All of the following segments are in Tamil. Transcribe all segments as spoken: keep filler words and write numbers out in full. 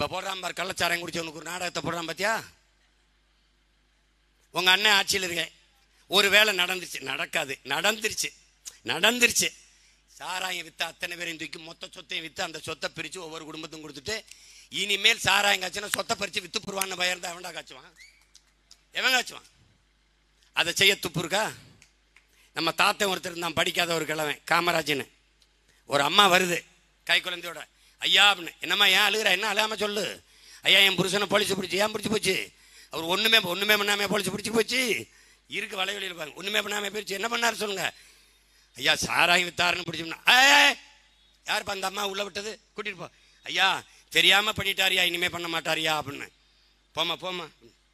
இப்போ போடுறான் பார், கள்ளச்சாரம் குடிச்சவனுக்கு ஒரு நாடகத்தை போடுறான் பார்த்தியா? உங்கள் அண்ணன் ஆட்சியில் இருக்க ஒரு வேலை நடந்துருச்சு, நடக்காது, நடந்துருச்சு நடந்துருச்சு சாராயம் விற்று அத்தனை பேரையும் தூக்கி மொத்த சொத்தையும் விற்று அந்த சொத்தை பிரித்து ஒவ்வொரு குடும்பத்தையும் கொடுத்துட்டு இனிமேல் சாராயம் காய்ச்சினா சொத்தை பறித்து விற்று போடுவான்னு பயம் இருந்தால் எவன்டா காய்ச்சுவான்? எவன் காய்ச்சுவான்? அதை செய்ய துப்பு இருக்கா? நம்ம தாத்தன் ஒருத்தர் தான், படிக்காத ஒரு கிழவன், காமராஜன்னு. ஒரு அம்மா வருது கை குழந்தையோட, ஐயா அப்படின்னு. என்னம்மா ஏன் அழுகிற? என்ன அழாமல் சொல்லு. ஐயா என் புருஷனை போலீஸ் பிடிச்சி. ஏன் பிடிச்சி போச்சு? அவர் ஒன்றுமே ஒன்றுமே பண்ணாமல் போலீஸ் பிடிச்சி போச்சு. இருக்கு வலைவெளியில் பாருங்க, ஒன்றுமே பண்ணாமல் போயிடுச்சு. என்ன பண்ணாரு சொல்லுங்க? ஐயா சாராயம் வித்தாருன்னு பிடிச்சோம்னா, ஏ யாருப்பா அந்த அம்மா உள்ளே விட்டது? கூட்டிகிட்டு போ. ஐயா தெரியாமல் பண்ணிட்டாரியா, இனிமே பண்ண மாட்டாரியா அப்படின்னு. போமா போமா.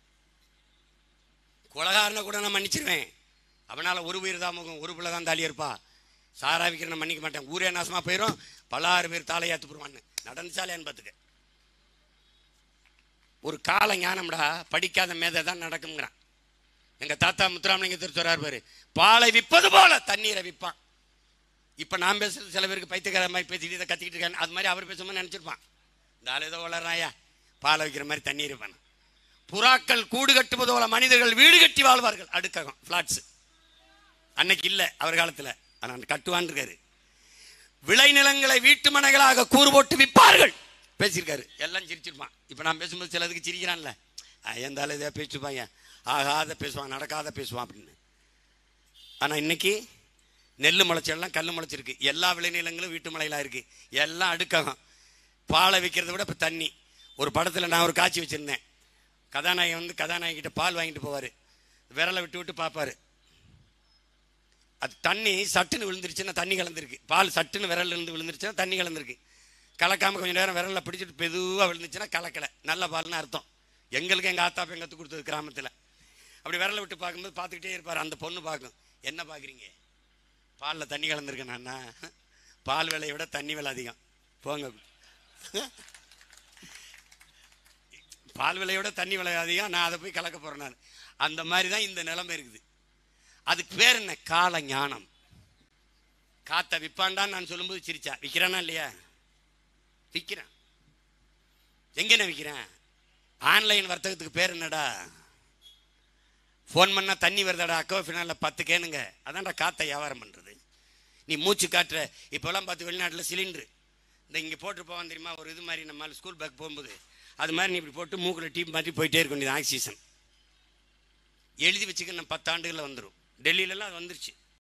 கொலகாரனை கூட நான் மன்னிச்சிருவேன், அவனால் ஒரு உயிர் தான் முகம், ஒரு பிள்ளை தான் தாலி இருப்பா. சாராய விற்கிற நான் மன்னிக்க மாட்டேன், ஊரே நாசமாக போயிடும், பலாறு பேர் தாலையாத்து போடுவான்னு. நடந்துச்சாலேன்னு பார்த்துக்க. ஒரு கால ஞானம்டா, படிக்காத மேதை தான் நடக்குங்கிறான். எங்கள் தாத்தா முத்துராமலிங்க திருச்சொரார் பாரு, பாலை விற்பது போல தண்ணீரை விற்பான். இப்போ நான் பேசுறது சில பேருக்கு பைத்தியக்கார மாதிரி பேசிட்டு இதை கத்திக்கிட்டு இருக்காங்க, அது மாதிரி அவர் பேசும்போது நினச்சிருப்பான், இந்த ஆள் ஏதோ வளர்றாயா பாலை வைக்கிற மாதிரி தண்ணீர் வைப்பான். புறாக்கள் கூடு கட்டுவது போல மனிதர்கள் வீடு கட்டி வாழ்வார்கள். அடுக்ககம், ஃப்ளாட்ஸ். அன்னைக்கு இல்லை அவர் காலத்தில், ஆனால் கட்டுவான் இருக்காரு. விளைநிலங்களை வீட்டு மனைகளாக கூறு போட்டு விற்பார்கள் பேசியிருக்காரு. எல்லாம் சிரிச்சிருப்பான். இப்போ நான் பேசும்போது சிலதுக்கு சிரிக்கிறான்ல, எந்த ஆள் இதை பேசிப்பாங்க, ஆகாத பேசுவான், நடக்காத பேசுவான் அப்படின்னு. ஆனால் இன்னைக்கு நெல் முளைச்செல்லாம் கல் முளைச்சிருக்கு, எல்லா விளைநிலங்களும் வீட்டு மலையிலாம் இருக்குது, எல்லாம் அடுக்ககம். பாலை விற்கிறத விட இப்போ தண்ணி. ஒரு படத்தில் நான் ஒரு காட்சி வச்சுருந்தேன், கதாநாயகன் வந்து கதாநாயகிட்ட பால் வாங்கிட்டு போவார், விரலை விட்டு விட்டு பார்ப்பார், அது தண்ணி சட்டுன்னு விழுந்துருச்சுன்னா தண்ணி கலந்துருக்கு, பால் சட்டுன்னு விரல் இருந்து விழுந்துருச்சுன்னா தண்ணி கலந்துருக்கு. கலக்காமல் கொஞ்சம் நேரம் விரலில் பிடிச்சிட்டு மெதுவாக விழுந்துச்சுன்னா கலக்கலை, நல்ல பால்னு அர்த்தம். எங்களுக்கு எங்கள் ஆத்தா பெண் கற்றுக் கொடுத்தது கிராமத்தில். அப்படி விரலை விட்டு பார்க்கும்போது பார்த்துக்கிட்டே இருப்பார். அந்த பொண்ணு பார்க்கும், என்ன பார்க்குறீங்க? பாலில் தண்ணி கலந்துருக்கேன் நான்னா, பால் விலையை விட தண்ணி விலை அதிகம் போங்க. பால் விலையோட தண்ணி விலை அதிகம், நான் அதை போய் கலக்க போகிறேன் நான். அந்த மாதிரி தான் இந்த நிலைமை இருக்குது. அதுக்கு பேர் என்ன? கால ஞானம். காத்த விற்பாண்டான்னு நான் சொல்லும்போது சிரிச்சா, விற்கிறானா இல்லையா? விற்கிறேன். எங்கேண்ணே விற்கிறேன்? ஆன்லைன் வர்த்தகத்துக்கு பேர் என்னடா? ஃபோன் பண்ணால் தண்ணி வருதாடா, அக்கோ ஃபினாலில் பத்து கேனுங்க, அதான்டா காற்றை வியாபாரம் பண்ணுறது. நீ மூச்சு காட்டுற. இப்போலாம் பார்த்து வெளிநாட்டில் சிலிண்ட்ரு இந்த இங்கே போட்டு போவான் தெரியுமா, ஒரு இது மாதிரி நம்ம ஸ்கூல் பேக் போகும்போது அது மாதிரி நீ இப்படி போட்டு மூக்கில் டீப் மாற்றி போயிட்டே இருக்க வேண்டியது. ஆக்சிஜன் எழுதி வச்சுக்க, நம்ம பத்து ஆண்டுகளில் வந்துடும். டெல்லியிலலாம் அது வந்துருச்சு.